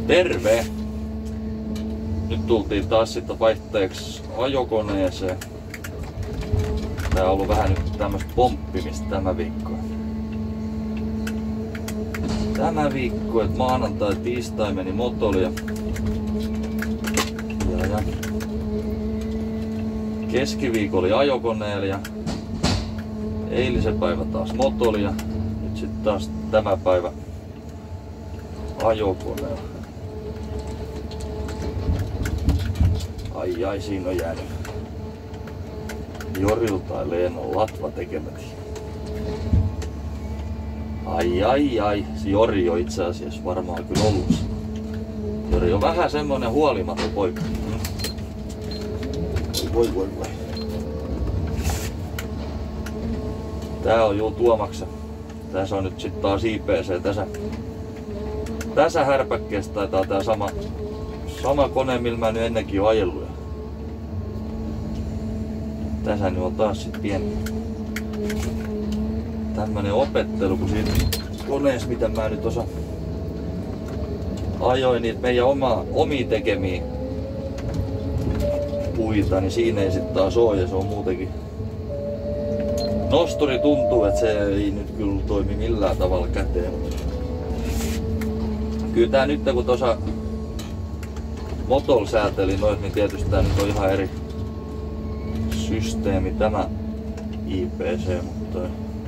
Terve! Nyt tultiin taas sitten vaihteeksi ajokoneeseen. Tää on ollut vähän nyt tämmöstä pomppimista tämä viikko. Tämä viikko, että maanantai, tiistai meni motolia. Ja keskiviikko oli ajokoneella ja eilisen päivä taas motolia. Nyt sitten taas tämä päivä ajokoneella. Ai, siinä on jäänyt Jorilta tai Leenon latva tekemät. Ai. Se Jori on itse asiassa varmaan kyllä ollut. Jori on vähän semmonen huolimaton poika. Voi. Tää on juu Tuomaksa. Tässä on nyt sit taas IPC. Tässä härpäkkeessä taitaa tää sama kone, millä mä nyt ennenkin oon ajellut. Tässä nyt on taas sit pieni tämmönen opettelu, kun siinä koneessa, mitä mä nyt ajoin niitä meidän omia tekemiä puita, niin siinä ei sit taas oo, ja se on muutenkin. Nosturi tuntuu, että se ei nyt kyllä toimi millään tavalla käteen, mutta kyllä tää nyt kun tuossa Motol sääteli noit, niin tietysti tää nyt on ihan eri systeemi tämä IPC, mutta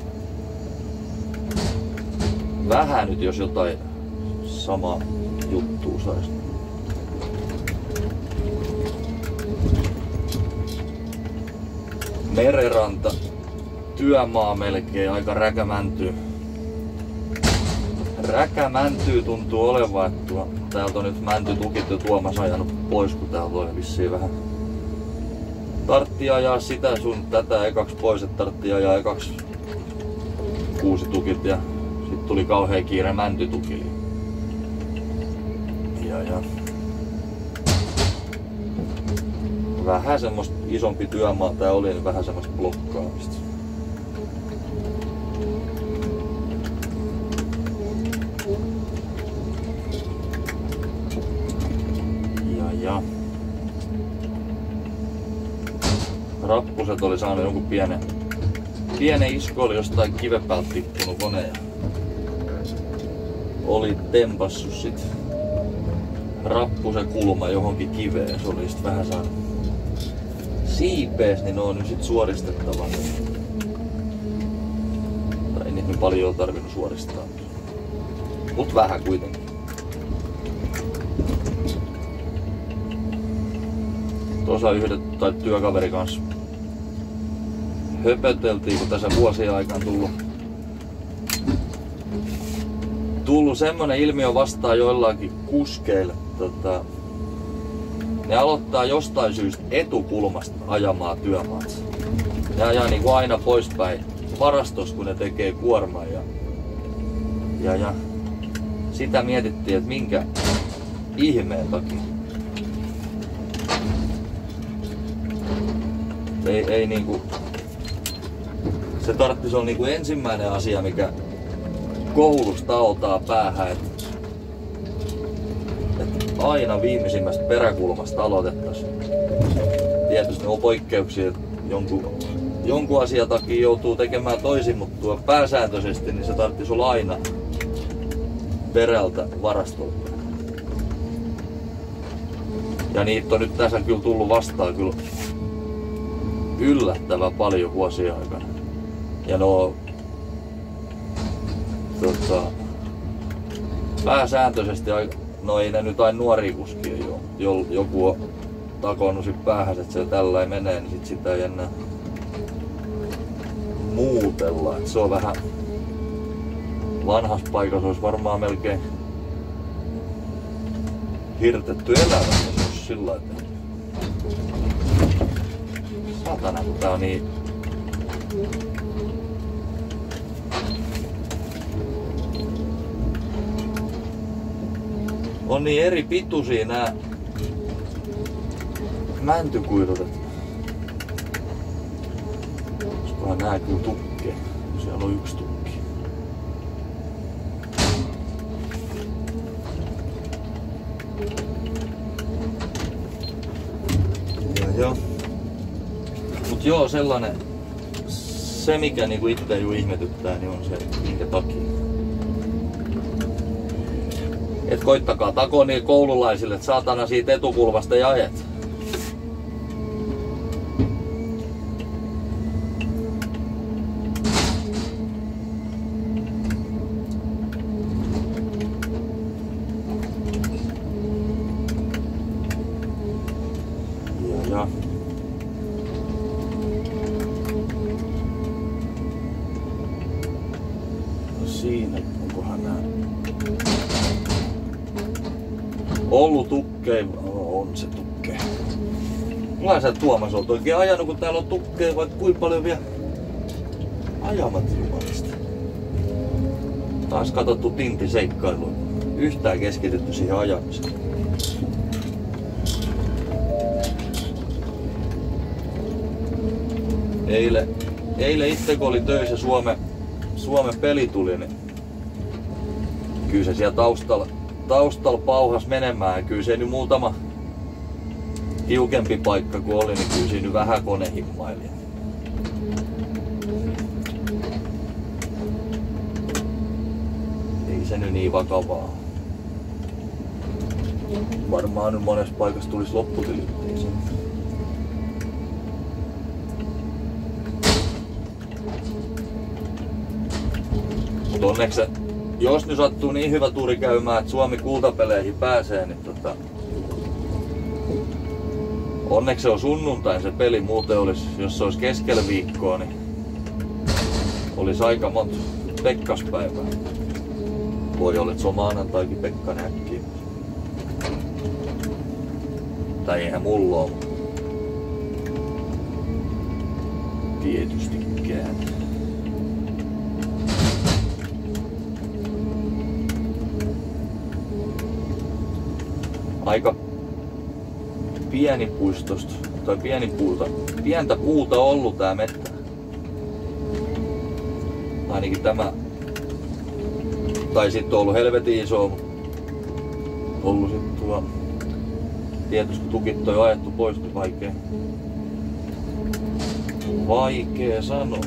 vähän nyt jos jotain samaa juttua sais. Merenranta, työmaa melkein, aika räkämäntyy tuntuu olevan, että täältä on nyt mäntytukit jo Tuomas ajanut pois, kun täältä oli vissiin vähän. Tartti ajaa sitä sun tätä ekaks pois, että tartti ajaa ekaks kuusitukit ja sit tuli kauhea kiire mäntytukille. Ja vähän semmoista isompi työmaa tää oli, niin vähän semmoista blokkaamista. Ja rappuset oli saanut jonkun pienen isku, oli jostain kiven päältä tippunut kone ja oli tempassu sit rappusen kulma johonkin kiveen. Se oli sit vähän saanut siipees, niin ne on nyt sit suoristettava. Tai ei niitä paljon ole tarvinnut suoristaa. Mut vähän kuitenkin. Tuossa yhden tai työkaveri kanssa höpöteltiin, kun tässä vuosien aikana tullut semmonen ilmiö vastaan joillakin kuskeilla. Ne aloittaa jostain syystä etukulmasta ajamaan työmaansa. Ne ajaa niin kuin aina poispäin varastossa, kun ne tekee kuormaa. Ja sitä mietittiin, että minkä ihmeen takia. Ei niinku, se tarttis on niinku ensimmäinen asia, mikä koulusta taotaan päähän, että aina viimeisimmästä peräkulmasta aloitettaisiin. Tietysti on poikkeuksia, että jonkun asian takia joutuu tekemään toisin, mutta tuo pääsääntöisesti niin se tarttis olla aina perältä varastolta. Ja niitä on nyt tässä kyllä tullut vastaan kyllä yllättävän paljon vuosien aikana. Ja pääsääntöisesti, no ei ne nyt aina nuoria kuskia jo. Joku on takonut sit päähän, että se tällainen menee, niin sit sitä ei enää muutella. Et se on vähän vanhassa paikassa, olisi varmaan melkein hirtetty elämä, jos olisi sillä lailla. Satana, kun tää on niin on niin eri pituisia nää mäntykuidut. Olisikohan nää kyllä tukkeja? Siellä on yksi tukki. Joo. Mut joo, sellainen, se mikä niinku itse jo ihmetyttää, niin on se, minkä takia. Et koittakaa takoa niille koululaisille, että saatana siitä etukulmasta ja ajet. Ja. No siinä, onkohan nää ollut tukkei? On se tukkei. Millainen sä Tuomas oot oikein ajanut, kun täällä on tukkei, vai kuinka paljon vielä ajamat jumalista? Taas katsottu tintiseikkailuun. Yhtään keskitytty siihen ajamiseen. Eilen itse kun oli töissä Suomen peli tuli, niin kyllä se siellä taustalla pauhas menemään. Kyllä se nyt muutama tiukempi paikka kun oli, niin kyllä siinä nyt vähän konehimmaili. Ei se nyt niin vakavaa. Varmaan nyt monessa paikassa tulisi lopputilytteisiin. Mutta onneksi, jos nyt sattuu niin hyvä tuuri käymään, että Suomi kultapeleihin pääsee, niin onneksi se on sunnuntain se peli. Muuten olisi, jos se olisi keskellä viikkoa, niin olisi aika monta pekkaspäivää. Voi olla, että se on maanantaikin Pekkanen äkkiä. Tai eihän mulla ole. Tietystikään. Aika pienipuistosta tai pientä puuta ollut tää mettä. Ainakin tämä. Tai sitten on ollut helvetin iso. Ollut sit tuo. Tietysti kun tukit on jo ajettu pois, niin vaikea sanoa.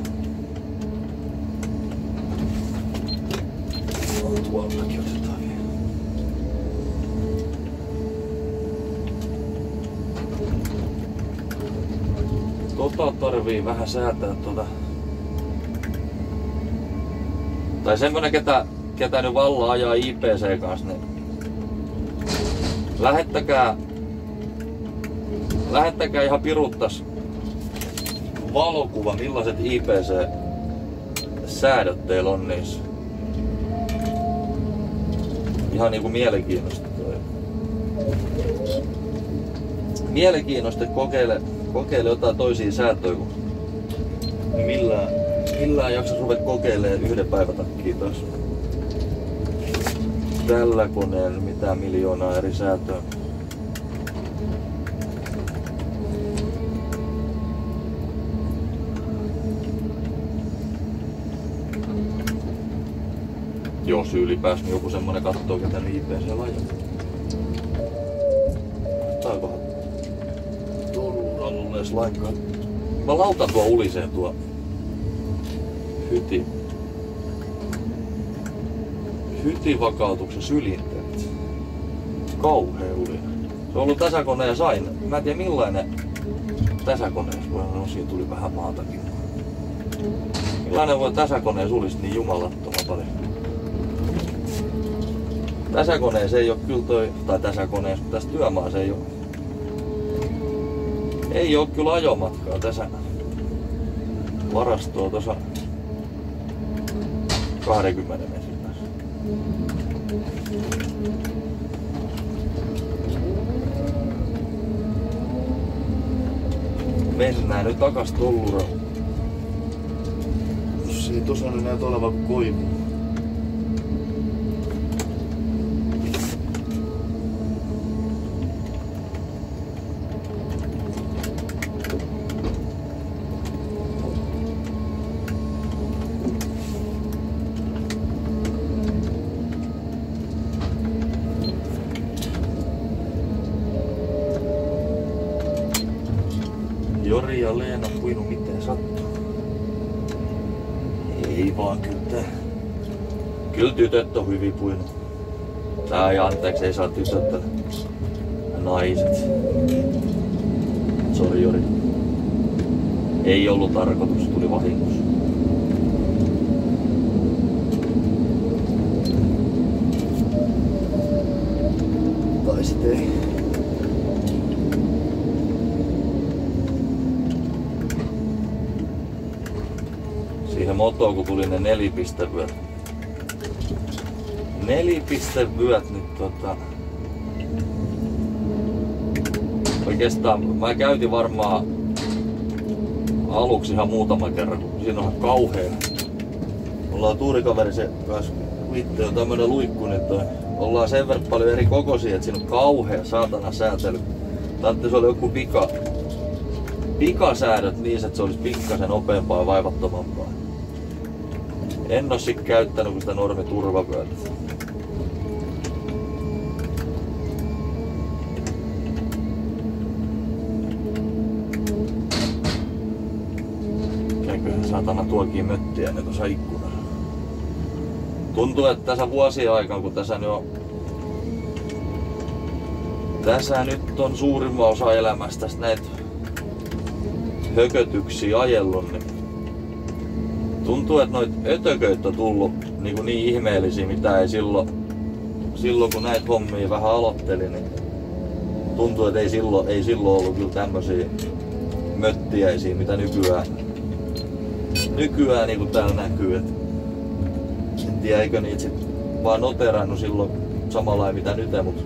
Tuoltakin otetaan vielä. Tarvii vähän säätää Tai semmonen ketä nyt valla ajaa IPC kanssa, niin lähettäkää ihan piruttas valokuva, millaiset IPC-säädöt teillä on niissä. Ihan niinku mielenkiinnosta. Mielenkiinnosta, että kokeile jotain toisia säätöjä, kun millään jaksas ruveta kokeilemaan yhden päivän takia taas. Tällä koneella mitään miljoonaa eri säätöä. Jos ylipäänsä niin joku semmonen kattoo, ketä IPC lajaa. Taivahan tuolla edes lainkaan. Mä lautan tuo uliseen tuo hytivakautuksen sylinteet. Kauhea ulinen. Se on ollut täsäkoneen sain. Mä en tiedä millainen täsäkoneessa voi olla, siinä tuli vähän maatakin. Millainen voi täsäkoneessa ulista niin jumalattoman paljon. Täsäkoneessa ei oo kyllä tai täsäkoneessa, mutta tässä työmaassa ei oo kyllä ajomatkaa tässä varastoa tuossa 20 metrin päässä. Mennään nyt takas Tolluraan. Ei tossa nyt näytä olevan koivu. Jori ja Leena puinu miten sattuu. Ei vaan kyllä. Kyllä tytöt on hyvin puinu. Tää ei anteeksi, ei saa tytöt. Naiset. Sori Jori. Ei ollut tarkoitus, tuli vahingossa. Tai sit ei. Siihen motoon kun tuli ne 4-pistevyöt. 4-pistevyöt nyt oikeastaan mä käytin varmaan aluksi ihan muutama kerran, kun siinä on kauhea. Ollaan tuurikaveri se kanssa itse on tämmönen luikku nyt. Ollaan sen verran paljon eri kokoisia, että siinä on kauhea saatana säätely. Tante se oli joku pikasäädöt niin, että se olisi pikkasen nopeampaa ja vaivattomampaa. En oo sit käyttänyt sitä normi turvavyötä. Käyköhän saatana tuokin möttiä ne tuossa ikkunassa. Tuntuu, että tässä vuosien aikana, kun tässä nyt on suurimman osa elämästä näitä hökötyksiä ajellut, niin tuntuu, että noita ötököitä on tullut niin ihmeellisiä, mitä ei silloin kun näitä hommia vähän aloitteli, niin tuntuu, että ei silloin ollut kyllä tämmösiä möttiäisiä, mitä nykyään niin kuin täällä näkyy. En tiedä, eikö niitä sit vaan noterannut silloin samalla mitä nyt, mutta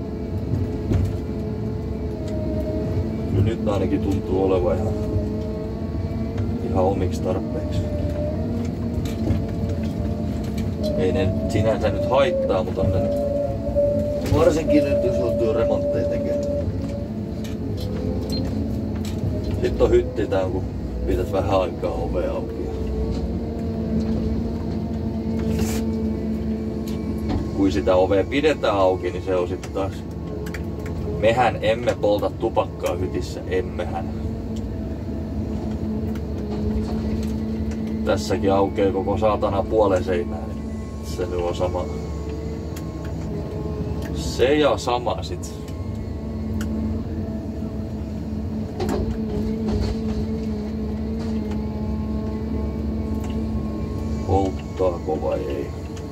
kyllä nyt ainakin tuntuu olevan ihan omiksi tarpeeksi. Ei ne sinänsä nyt haittaa, mutta on ne varsinkin nyt jos joutuu remontteja tekemään. Sitten on hyttitään, kun pidät vähän aikaa ovea auki. Kun sitä ovea pidetään auki, niin se on sitten taas. Mehän emme polta tupakkaa hytissä, emmehän. Tässäkin aukeaa koko saatana puolen seinää, niin se nyt on sama. Se ja sama sit. Polttaako vai ei?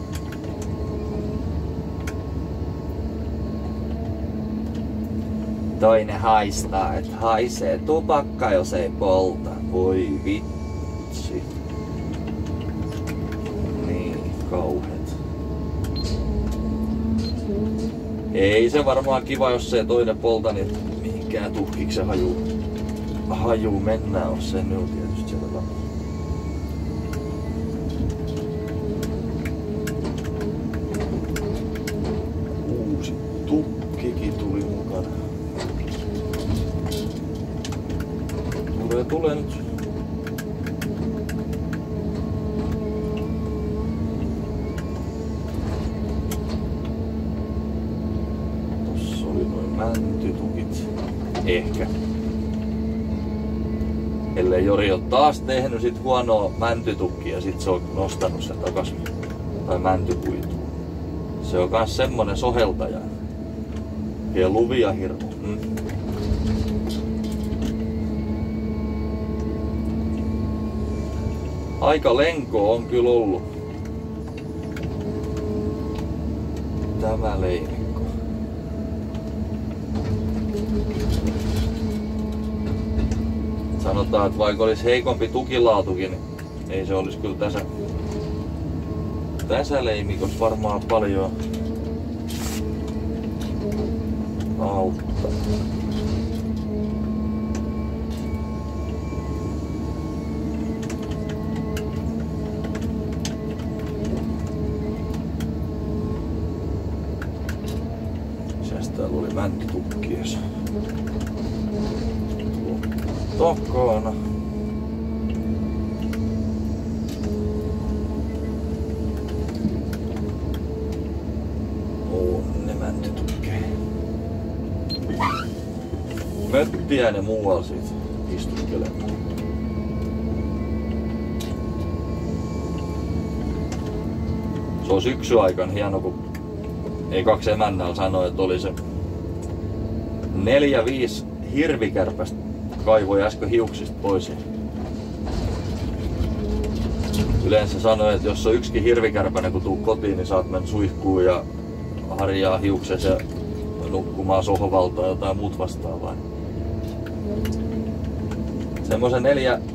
Toinen haistaa, että haisee tupakka, jos ei polta. Voi vitsi. Niin, kauheet. Ei se varmaan kiva, jos se toinen polta, niin mihinkään tuhkiksi se hajuu mennään, on se nyt tietysti siellä. Uusi tukkikin tuli mukana. Tulee nyt. Tossa oli noin mäntytukit. Ehkä. Ellei Jori ole taas tehnyt sit huonoa mäntytukkia ja sit se on nostanut sen takas. Tai mäntykuitua. Se on kans semmonen soheltaja. Ja luvia hirmu. Aika lenko on kyllä ollut tämä leimikko. Sanotaan, että vaikka olisi heikompi tukilaatukin, niin ei se olisi kyllä tässä leimikossa varmaan paljon auttaa. Täällä oli mäntytukkies. Takana. On ne mäntytukkeja. Möttiä ne muualla siitä. istuskelemaan. Se on syksyaikana hieno, kun ei kaksi emännällä sanoi, että oli se 4-5 hirvikärpästä kaivoi äsken hiuksista pois. Yleensä sanoi, että jos on yksikin hirvikärpänen kun tuu kotiin, niin saat mennä suihkuun ja harjaa hiuksesi ja nukkumaan sohvalta tai jotain muut vastaavaa. Semmoisen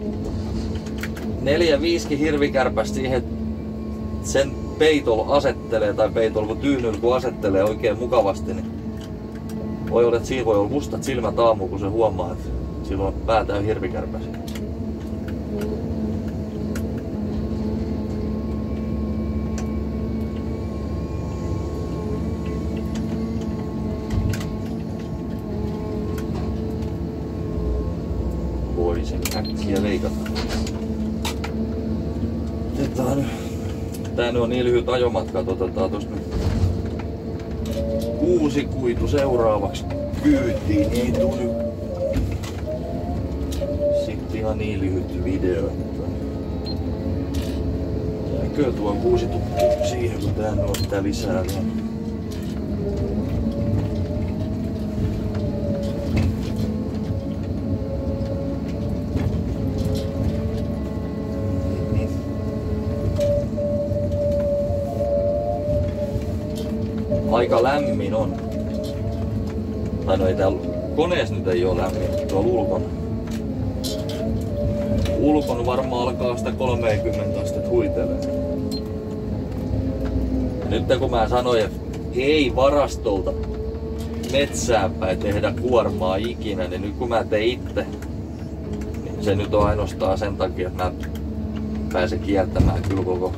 4-5 hirvikärpästä siihen, sen peitol asettelee tai peitol tyynyllä kun asettelee oikein mukavasti, niin voi olla, että siinä voi olla mustat silmät aamu, kun se huomaa, että silloin pää täynnä hirvikärpäsiä. Voisin äkkiä leikata. Tää nyt on niin lyhyt ajomatka, että otetaan tosta nyt kuusikuitu seuraavaksi kyytiin. Ei tuu nyt sitten ihan niin lyhyt video. Näkyy tuo kuusitukki siihen, kun tää on sitä lisää vielä. Aika lämmin on. Tai no ei täällä koneessa nyt ei oo lämmin, tuolla ulkona. Ulkona varmaan alkaa sitä 30 astetta huitelee. Ja nyt kun mä sanoin, että ei varastolta metsään päin tehdä kuormaa ikinä, niin nyt kun mä teen itse, niin se nyt on ainoastaan sen takia, että mä pääsen kiertämään kyllä koko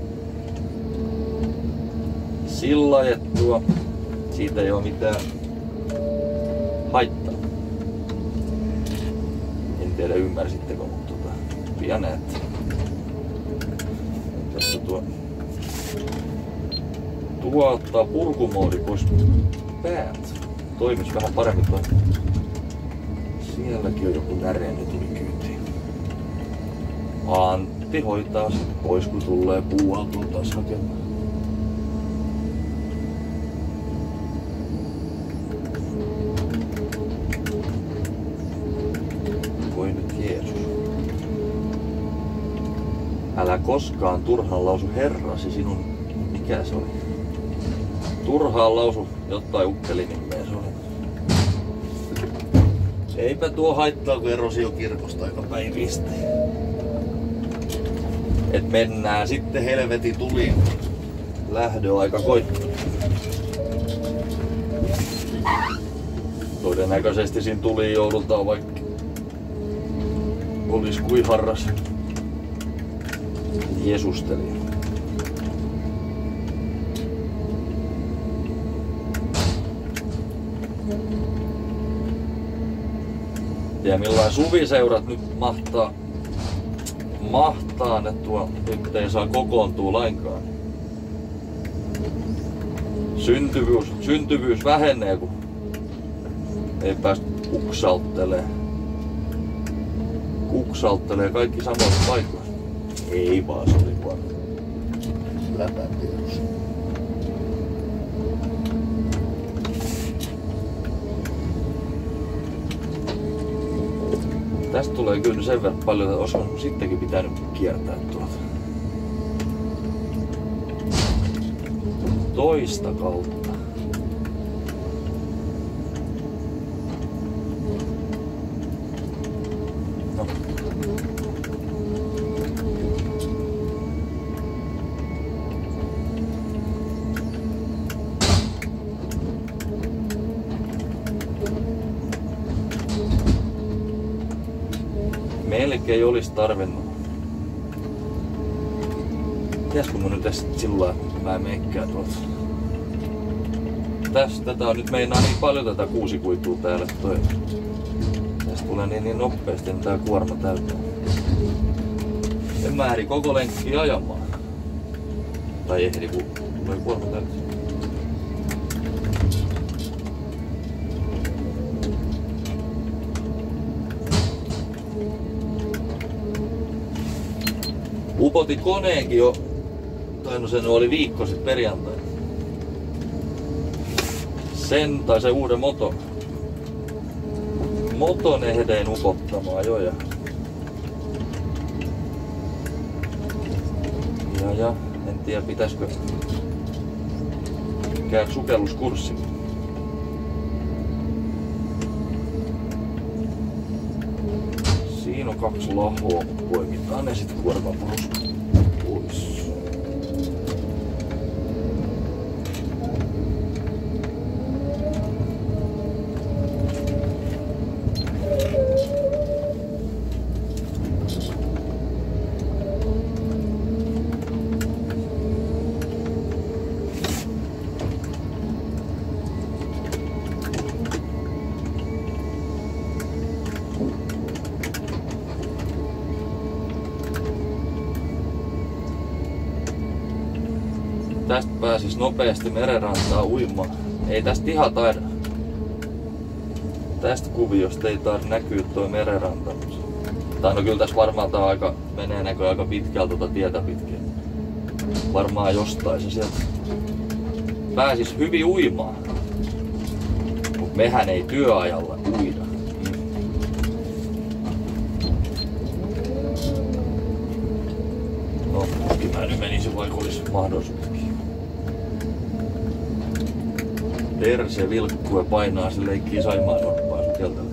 sillä ajettua. Siitä ei oo mitään haittaa. En tiedä ymmärsittekö, mutta pian näette. Tässä tuo ottaa purkumoodi pois päältä. Toimis vähän paremmin tuo. Sielläkin on joku näreinen tuli kyytiin. Antti hoitaa sen pois kun tulee puuautoon taas hakemaan. Älä koskaan turhaan lausu herrasi sinun, mikä se oli? Turhaan lausu jotain ukkelinimeä se oli. Eipä tuo haittaa kun erosio kirkosta aika päivistä. Et mennään sitten helvetin tuliin. Lähdöaika koittaa. Todennäköisesti siinä tuliin joudutaan vaikka olis kuin harras. Jesusteli. Ja millain suviseurat nyt mahtaa ne tuo, nyt ei saa kokoontua lainkaan. Syntyvyys vähenee, kun ei päästä kuksauttelee kaikki samoissa paikoissa. Ei vaan, se oli vaan läpän tiedossa. Tästä tulee kyllä sen verran paljon, että olisiko sittenkin pitänyt kiertää tuolta toista kautta. No. Melkein olisi tarvinnut. Pitäisikö mun nyt tästä sillä lailla, että mä en meikään tuolta. Tätä on nyt meinaa niin paljon tätä kuusikuitua täällä. Tästä tulee niin nopeasti, niin tää kuorma täyttää. En mä ehdi koko lenkkiä ajamaan. Tai ehdi kun tulee kuorma täyttää. upotin koneenkin jo, tai no sen oli viikko sitten perjantaina. Sen tai se uuden moton ehdeen upottamaan jo ja en tiedä pitäisikö käydä sukelluskurssi. Siinä on 2 lahoa, poimitaan ne sit kuormapurusta pois. Tästä pääsis nopeasti merenrantaan uimaan. Ei tästä ihan taida. Tästä kuviosta ei taida näkyä toi merenranta. Tai no kyllä tässä varmaan tää menee näkö aika pitkältä tietä pitkin. Varmaan jostain se sieltä pääsis hyvin uimaan. Mut mehän ei työajalla uida. No, tuskin mä nyt menisin vaikka olisi mahdollisuuskin. Terse vilkkuu ja painaa se leikkii Saimaan norppaa sukeltelee.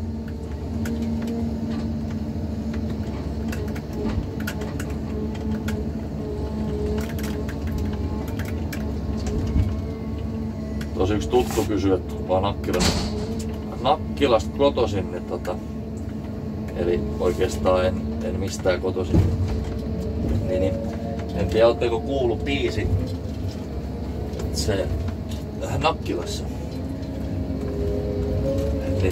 Tosi yksi tuttu kysyy, että vaan Nakkilasta kotoisin, niin eli oikeastaan en mistään kotoisin. Niin, en tiedä, ootteko kuullut biisi se Nakkilassa. Niin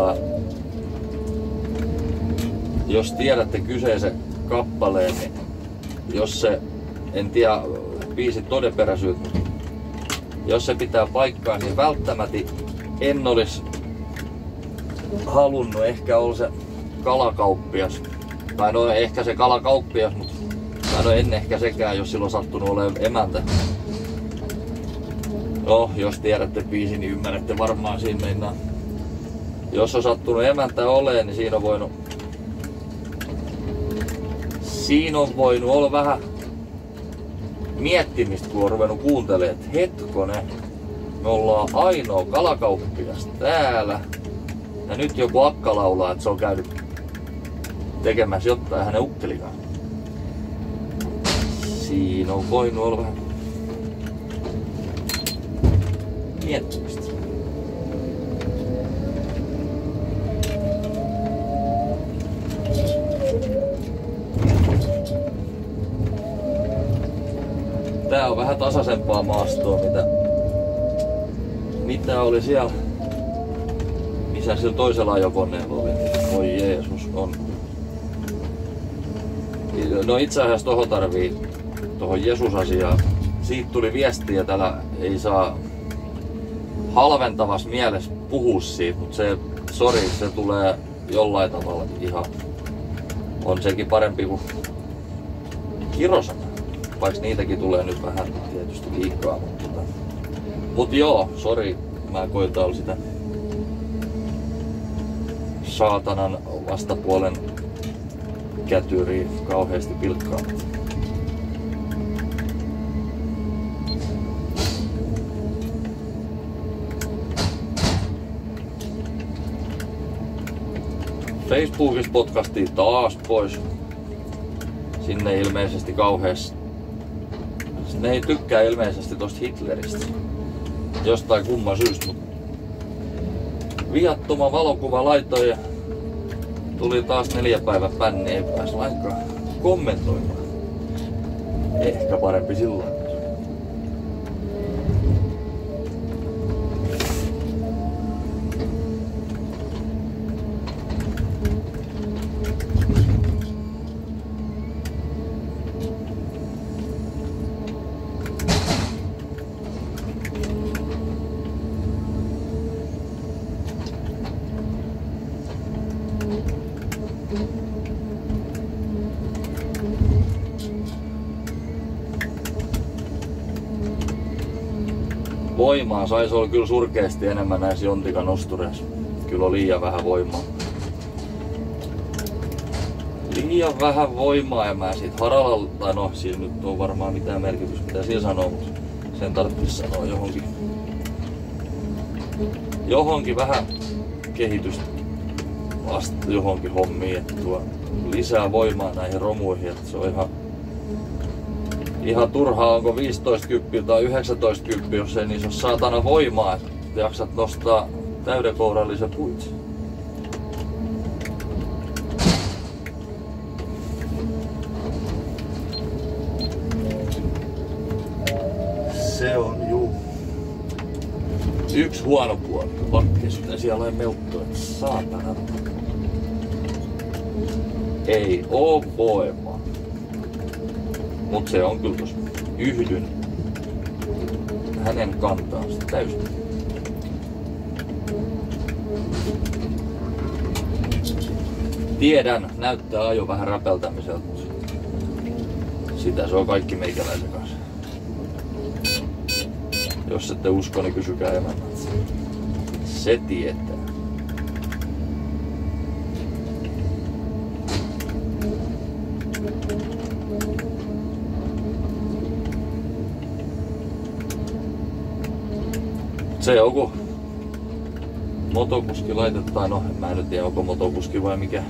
jos tiedätte kyseisen kappaleen, niin jos se, en tiedä biisin todenperäisyyttä, mutta jos se pitää paikkaa, niin välttämättä en olisi halunnut, ehkä olla se kalakauppias. Tai no ehkä se kalakauppias, mutta no en ehkä sekään, jos silloin sattunut olemaan emäntä. No, jos tiedätte biisin, niin ymmärrätte varmaan siinä mennään. Jos on sattunut emäntä olemaan, niin siinä on voinut olla vähän miettimistä, kun on ruvennut kuuntelemaan, että hetkonen, me ollaan ainoa kalakauppias täällä. Ja nyt joku akka laulaa, että se on käynyt tekemässä jotain hänen ukkelikaan. Siinä on voinut olla vähän miettimistä. Tää on vähän tasaisempaa maastoa, mitä oli siellä, missä sillä toisella ajokoneella oli. Voi Jeesus, on. No itse asiassa tohon Jeesus-asiaan, siitä tuli viestiä, täällä ei saa halventavassa mielessä puhua siitä, mutta se tulee jollain tavalla ihan, on sekin parempi kuin kirosana, vaikka niitäkin tulee nyt vähän tietysti liikaa, mutta joo, sori, mä koitan sitä saatanan vastapuolen kätyriä kauheasti pilkkaa. Facebookissa podcastiin taas pois. Sinne ilmeisesti kauheasti. Ne ei tykkää ilmeisesti tosta Hitleristä. Jostain kumman syystä, mutta viattoma valokuva laitoin ja tuli taas 4 päivän bänni, ei pääs lainkaan kommentoimaan. Ehkä parempi silloin. Voimaa saisi olla kyllä surkeasti enemmän näissä Jontikan nostureissa. Kyllä on liian vähän voimaa. Liian vähän voimaa ja mä siitä Haralalla, tai no sillä nyt on varmaan mitään merkitystä mitä siellä sanoo, mutta sen tarvitsisi sanoa johonkin vähän kehitystä vasta johonkin hommiin, että tuo lisää voimaa näihin romuihin, että se on ihan turhaa, onko 15 kyppiä tai 19 kyppiä, jos ei niissä ole saatana voimaa, että jaksat nostaa täyden kourallisen puitsi. Se on juu. Yksi huono puoli, vakkeesta siellä ei melttu, että saatana. Ei oo voimaa. Mut se on kyllä tossa. Yhdyn hänen kantaansa täysin. Tiedän, näyttää ajo vähän räpeltämiseltä, mutta sitä se on kaikki meikäläisen kanssa. Jos ette usko, niin kysykää emännältä. Se tietää. Se on kun motokuski laitetaan, no en mä nyt tiedä onko motokuski vai mikä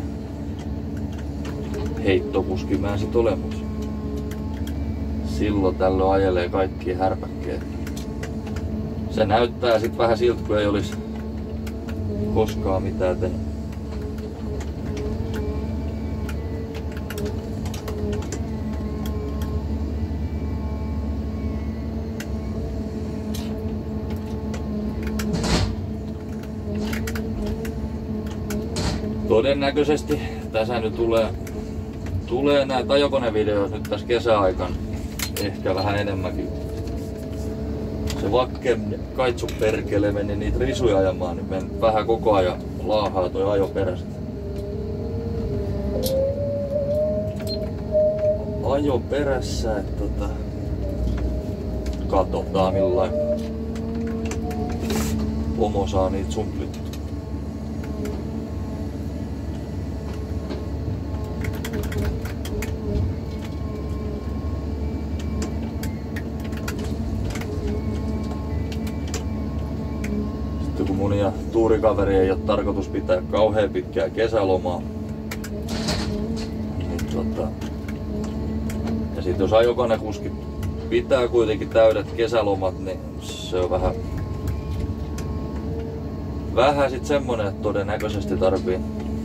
heittokuski mä en sit ole, mutta silloin tällöin ajelee kaikki härpäkkeet. Se näyttää sit vähän siltä kun ei olisi koskaan mitään tehnyt. Todennäköisesti tässä nyt tulee näitä ajokonevideoita nyt tässä kesäaikaan ehkä vähän enemmänkin. Se Vakken kaitsuperkele meni niitä risuja ajamaan, niin meni vähän koko ajan laahaa toi ajo perästä. Ajo perässä, että katsotaan millain pomo saa niitä sumplittua. Kun mun ja tuurikaveri ei ole tarkoitus pitää kauhean pitkää kesälomaa, niin ja sit jos ajokonekuski pitää kuitenkin täydet kesälomat, niin se on vähän sit semmonen, että todennäköisesti tarvii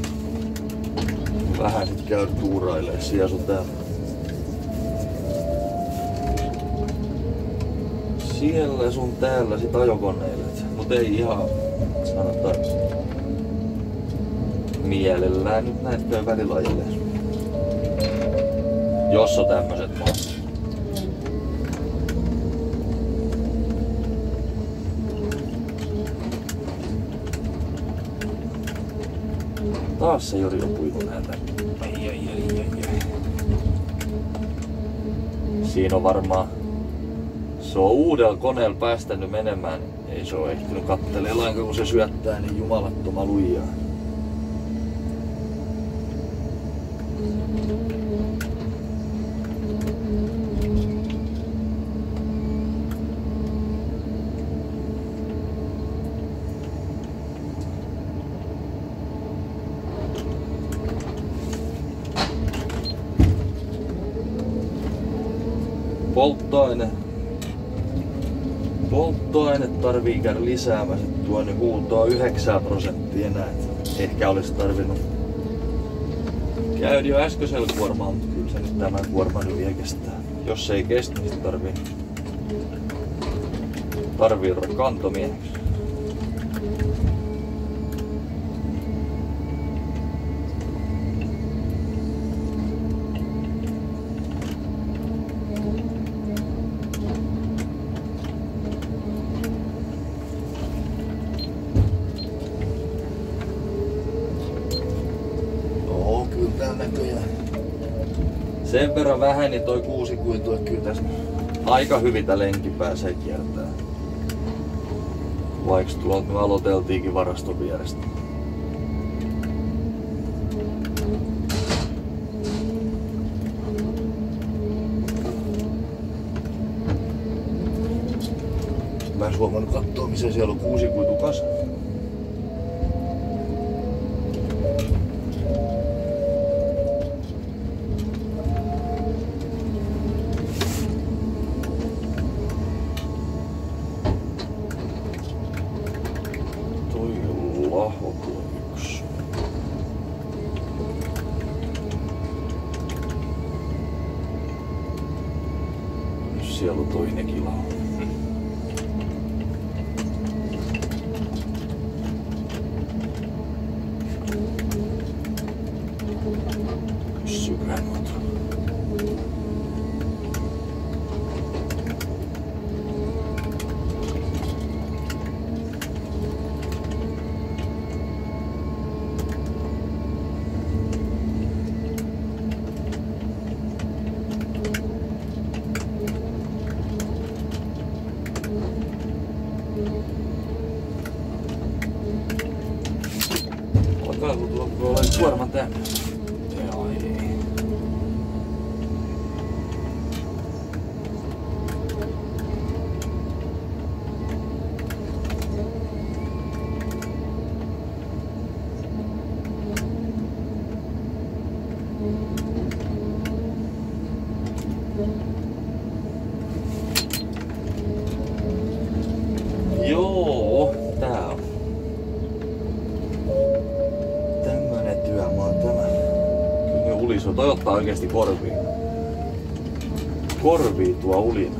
vähän sit käydä tuurailemaan siellä sun täällä. Siellä sun täällä sit ajokoneille. Mut ei ihan sanotaan mielellään nyt näitä käy välillä ajelee. Jos on tämmöset maat. Taas se Jori on puinut näitä. Ai. Siinä on varmaan se on uudella koneella päästänyt menemään, niin ei se ole ehtinyt kattelee lainkaan kun se syöttää niin jumalattoman lujaa. Polttoaine tarvii käydä lisäämässä, tuonne huutoa 9% enää. Ehkä olisi tarvinnut käydä jo äskeisellä kuormalla, mutta kyllä se nyt tämän kuorman nyt vielä kestää. Jos se ei kestä, niin tarvii olla kantomieheksi. Sen verran väheni toi 6 kuitua, että kyllä tässä aika hyvin tää lenki pääsee kiertämään. Vaikka tuolta me aloiteltiinkin varaston vierestä. Mä en huomannut katsoa, missä siellä on kuusikuitu kasa. Toi on laho tuo yksi. Nyt siellä on toinenkin laho. Alkaa tulla kuorman tänne. Joo, tää on tämmönen työmaa tämä. Kyllä uliso. Toi ottaa oikeesti korviin. Korvii tuo ulina.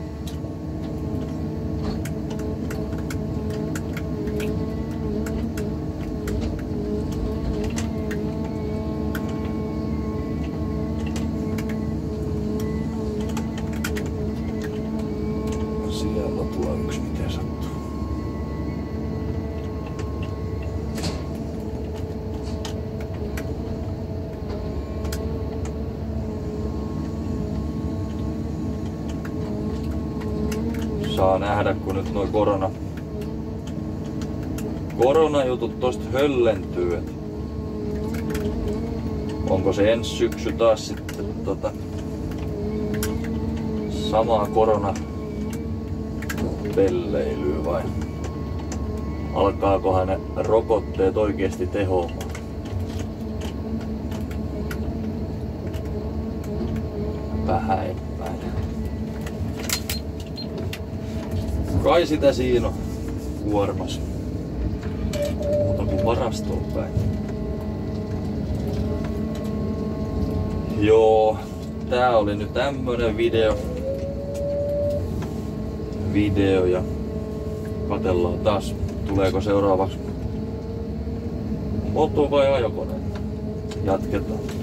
Siellä tuo yksi miten sattuu. Saa nähdä, kun nyt nuo koronajutut tosta höllentyy. Onko se ensi syksy taas sitten samaa koronapelleilyä vai alkaakohan ne rokotteet oikeesti tehoamaan? Vähän epäilen. Kai sitä siinä on kuormas. Muuta kuin varastoon päin. Joo, tää oli nyt tämmönen video ja katsellaan taas tuleeko seuraavaksi moto vai ajokone. Jatketaan.